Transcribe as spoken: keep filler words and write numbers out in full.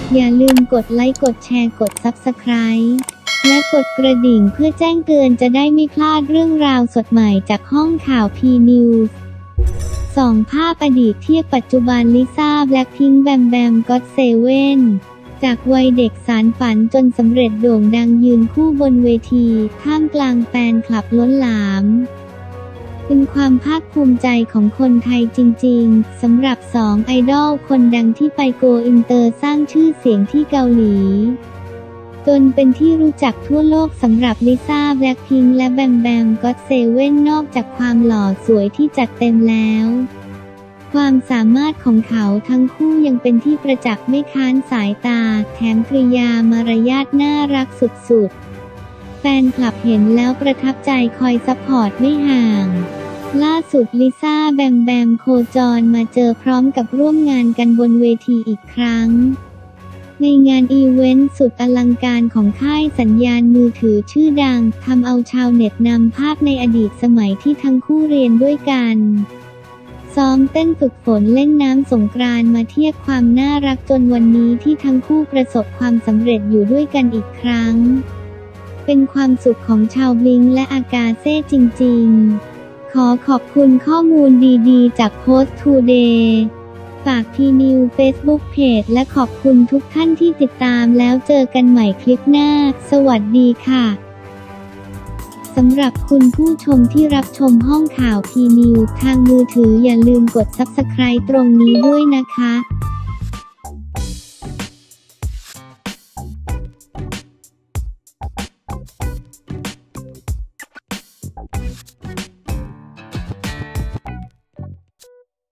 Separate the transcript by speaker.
Speaker 1: อย่าลืมกดไลค์กดแชร์กด ซับสไครบ์ และกดกระดิ่งเพื่อแจ้งเตือนจะได้ไม่พลาดเรื่องราวสดใหม่จากห้องข่าว พี นิวส์ สอง ภาพอดีตเทียบปัจจุบันลิซ่า แบล็คพิงค์ แบมแบม ก็อต เซเว่น จากวัยเด็กสานฝันจนสำเร็จโด่งดังยืนคู่บนเวทีท่ามกลางแฟนคลับล้นหลามเป็นความภาคภูมิใจของคนไทยจริงๆสำหรับสองไอดอลคนดังที่ไปโกอินเตอร์สร้างชื่อเสียงที่เกาหลีจนเป็นที่รู้จักทั่วโลกสำหรับลิซ่า แบล็คพิงค์ และแบมแบม ก็อต เซเว่น นอกจากความหล่อสวยที่จัดเต็มแล้วความสามารถของเขาทั้งคู่ยังเป็นที่ประจักษ์ไม่ค้านสายตาแถมกริยามารยาทน่ารักสุดๆแฟนคลับเห็นแล้วประทับใจคอยซัพพอร์ตไม่ห่างล่าสุดลิซ่า แบมแบมโคจรมาเจอพร้อมกับร่วมงานกันบนเวทีอีกครั้งในงานอีเวนต์สุดอลังการของค่ายสัญญาณมือถือชื่อดังทำเอาชาวเน็ตนำภาพในอดีตสมัยที่ทั้งคู่เรียนด้วยกันซ้อมเต้นฝึกฝนเล่นน้ำสงกรานต์มาเทียบความน่ารักจนวันนี้ที่ทั้งคู่ประสบความสำเร็จอยู่ด้วยกันอีกครั้งเป็นความสุขของชาวบลิงก์และอากาเซ่จริงๆขอขอบคุณข้อมูลดีๆจากโพสต์ทูเดย์ฝาก พี นิวส์ เฟซบุ๊ก เพจ และขอบคุณทุกท่านที่ติดตามแล้วเจอกันใหม่คลิปหน้าสวัสดีค่ะสำหรับคุณผู้ชมที่รับชมห้องข่าว พี นิวส์ ทางมือถืออย่าลืมกด ซับสไครบ์ ตรงนี้ด้วยนะคะ